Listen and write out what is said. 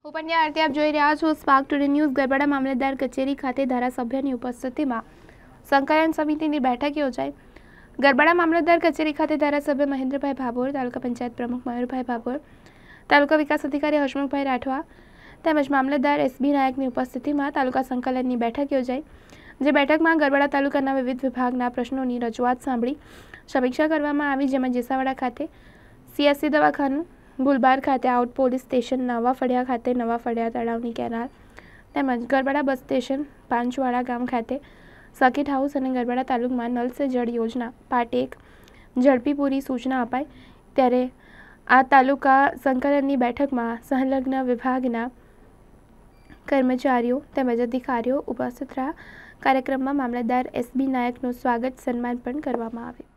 હું પંડ્યા આરતી, આપ જોઈ રહ્યા છો સ્પાર્ક ટુડે ન્યૂઝ। ગરબાડા મામલતદાર કચેરી ખાતે ધારાસભ્યની ઉપસ્થિતિમાં સંકલન સમિતિની બેઠક યોજાઈ। ગરબાડા મામલતદાર કચેરી ખાતે ધારાસભ્ય મહેન્દ્રભાઈ ભાભોર, તાલુકા પંચાયત પ્રમુખ મયુરભાઈ ભાભોર, તાલુકા વિકાસ અધિકારી હસમુખભાઈ રાઠવા તેમજ મામલતદાર એસબી નાયકની ઉપસ્થિતિમાં તાલુકા સંકલનની બેઠક યોજાઈ। જે બેઠકમાં ગરબાડા તાલુકાના વિવિધ વિભાગના પ્રશ્નોની રજૂઆત સાંભળી સમીક્ષા કરવામાં આવી, જેમાં જેસાવાડા ખાતે સીએસસી દવાખાનું, ગુલબાર ખાતે આઉટ પોલીસ સ્ટેશન, નવા ફળિયા ખાતે નવા ફળિયા તળાવની કેનાલ તેમજ ગરબાડા બસ સ્ટેશન, પાંચવાડા ગામ ખાતે સર્કિટ હાઉસ અને ગરબાડા તાલુકામાં નલ સે જળ યોજના પાર્ટ 1 ઝડપી પૂરી સૂચના અપાઈ। ત્યારે આ તાલુકા સંકલનની બેઠકમાં સંલગ્ન વિભાગના કર્મચારીઓ તેમજ અધિકારીઓ ઉપસ્થિત રહ્યા। કાર્યક્રમમાં મામલતદાર એસબી નાયકનું સ્વાગત સન્માન પણ કરવામાં આવ્યું।